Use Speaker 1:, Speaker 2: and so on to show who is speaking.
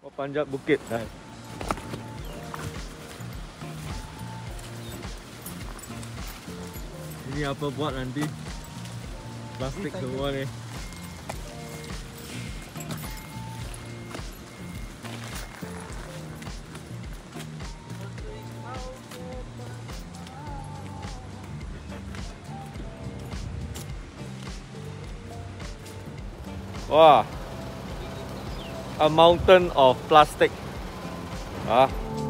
Speaker 1: Panjat bukit. Ini apa buat nanti? Plastik semua nih. Wah, a mountain of plastic. Ah.